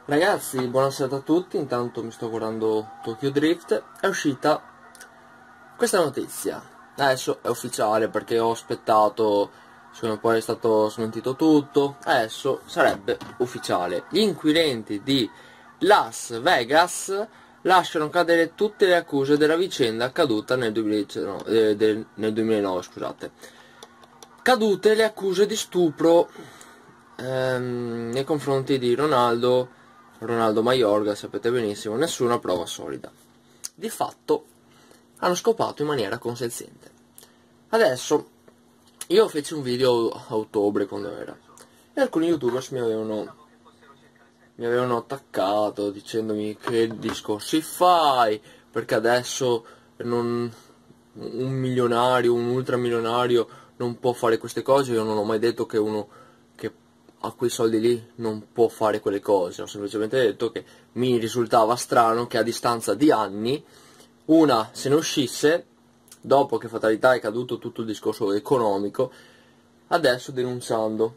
Ragazzi, buonasera a tutti. Intanto mi sto guardando Tokyo Drift. È uscita questa notizia. Adesso è ufficiale perché ho aspettato, siccome poi è stato smentito tutto. Adesso sarebbe ufficiale. Gli inquirenti di Las Vegas lasciano cadere tutte le accuse della vicenda accaduta nel 2009, scusate. Cadute le accuse di stupro nei confronti di Ronaldo Mayorga, sapete benissimo, nessuna prova solida. Di fatto hanno scopato in maniera consenziente. Adesso, io feci un video a ottobre, quando era, e alcuni youtubers mi avevano attaccato dicendomi: che discorsi fai, perché adesso un milionario, un ultramilionario non può fare queste cose. Io non ho mai detto che uno che ha quei soldi lì non può fare quelle cose. Ho semplicemente detto che mi risultava strano che a distanza di anni una se ne uscisse, dopo che fatalità è caduto tutto il discorso economico, adesso denunciando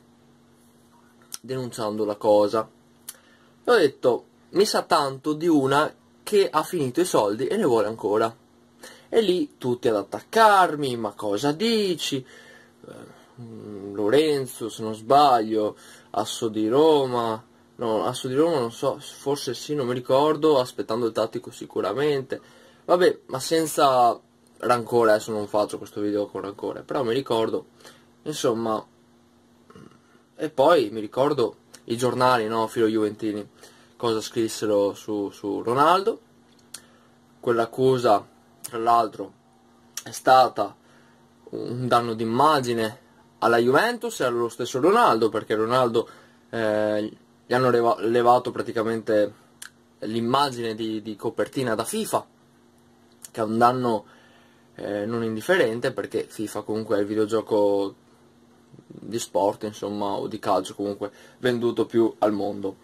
la cosa. E ho detto: mi sa tanto di una che ha finito i soldi e ne vuole ancora. E lì tutti ad attaccarmi: ma cosa dici? Lorenzo, se non sbaglio, Asso di Roma, no, Asso di Roma non so, forse sì, non mi ricordo, Aspettando il Tattico sicuramente. Vabbè, ma senza rancore, adesso non faccio questo video con rancore, però mi ricordo, insomma. E poi mi ricordo i giornali, no, filo juventini, cosa scrissero su Ronaldo. Quell'accusa, tra l'altro, è stata un danno d'immagine alla Juventus e allo stesso Ronaldo, perché Ronaldo gli hanno levato praticamente l'immagine di copertina da FIFA, che è un danno non indifferente, perché FIFA comunque è il videogioco di sport, insomma, o di calcio comunque venduto più al mondo.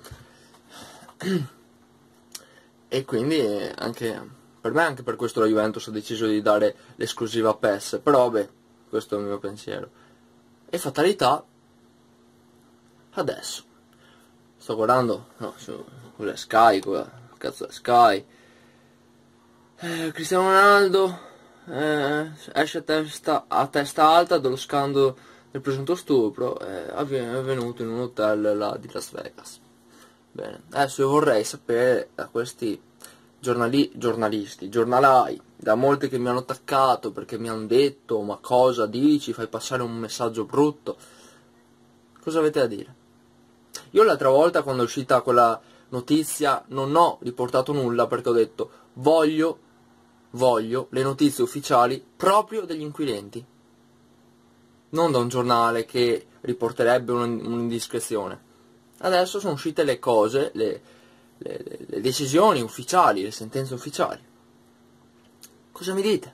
E quindi anche per me, anche per questo la Juventus ha deciso di dare l'esclusiva a PES, però vabbè, questo è il mio pensiero. E fatalità, adesso sto guardando, no, su Sky, cazzo è Sky, Cristiano Ronaldo esce a testa alta dallo scandalo del presunto stupro, è avvenuto in un hotel là di Las Vegas. Bene, adesso io vorrei sapere da questi giornalai, da molti che mi hanno attaccato perché mi hanno detto: ma cosa dici, fai passare un messaggio brutto, cosa avete da dire? Io l'altra volta, quando è uscita quella notizia, non ho riportato nulla, perché ho detto: voglio le notizie ufficiali proprio degli inquirenti, non da un giornale che riporterebbe un'indiscrezione. Adesso sono uscite le cose, le decisioni ufficiali, le sentenze ufficiali. Cosa mi dite?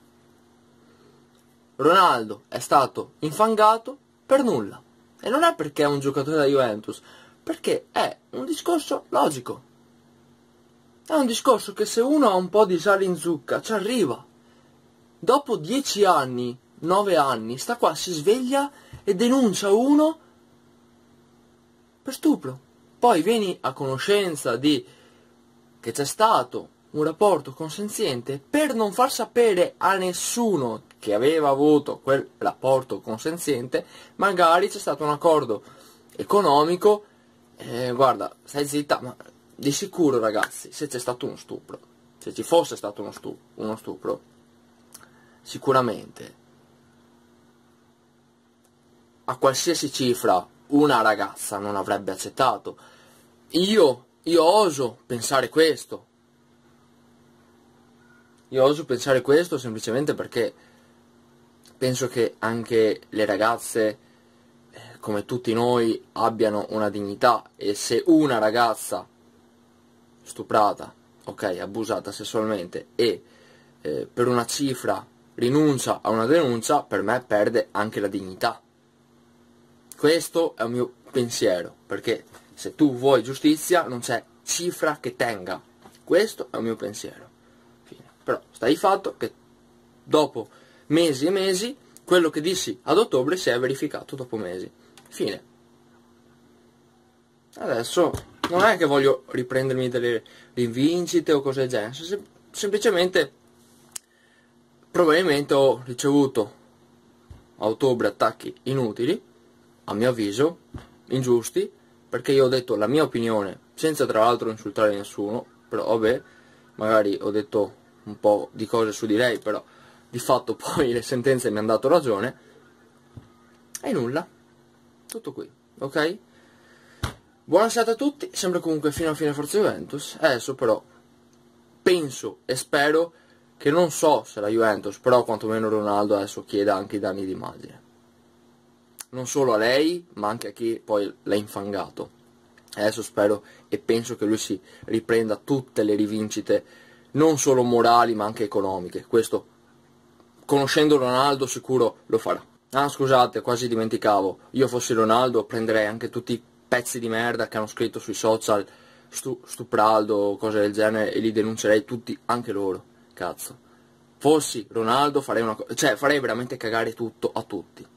Ronaldo è stato infangato per nulla. E non è perché è un giocatore da Juventus, perché è un discorso logico. È un discorso che se uno ha un po' di sale in zucca ci arriva. Dopo 10 anni, 9 anni, sta qua, si sveglia e denuncia uno per stupro. Poi vieni a conoscenza di che c'è stato un rapporto consenziente, per non far sapere a nessuno che aveva avuto quel rapporto consenziente. Magari c'è stato un accordo economico, guarda, stai zitta, ma di sicuro, ragazzi, se c'è stato uno stupro, se ci fosse stato uno stupro, sicuramente a qualsiasi cifra una ragazza non avrebbe accettato. Io oso pensare questo. Io oso pensare questo semplicemente perché penso che anche le ragazze, come tutti noi, abbiano una dignità. E se una ragazza stuprata, ok, abusata sessualmente, e per una cifra rinuncia a una denuncia, per me perde anche la dignità. Questo è il mio pensiero, perché se tu vuoi giustizia non c'è cifra che tenga. Questo è il mio pensiero. Fine. Però sta di fatto che dopo mesi e mesi, quello che dissi ad ottobre si è verificato dopo mesi. Fine. Adesso Non è che voglio riprendermi delle rivincite o cose del genere, semplicemente probabilmente ho ricevuto a ottobre attacchi inutili, a mio avviso, ingiusti, perché io ho detto la mia opinione, senza tra l'altro insultare nessuno, però vabbè, magari ho detto un po' di cose su di lei, però di fatto poi le sentenze mi hanno dato ragione, e nulla, tutto qui, ok? Buonasera a tutti, sempre comunque fino alla fine Forza Juventus. Adesso però penso e spero che, non so se la Juventus, però quantomeno Ronaldo adesso chieda anche i danni d'immagine. Non solo a lei, ma anche a chi poi l'ha infangato. Adesso spero e penso che lui si riprenda tutte le rivincite, non solo morali ma anche economiche. Questo, conoscendo Ronaldo, sicuro lo farà. Ah, scusate, quasi dimenticavo. Io fossi Ronaldo prenderei anche tutti i pezzi di merda che hanno scritto sui social Stupraldo o cose del genere e li denuncerei tutti, anche loro. Cazzo. Fossi Ronaldo farei una cosa, cioè farei veramente cagare tutto a tutti.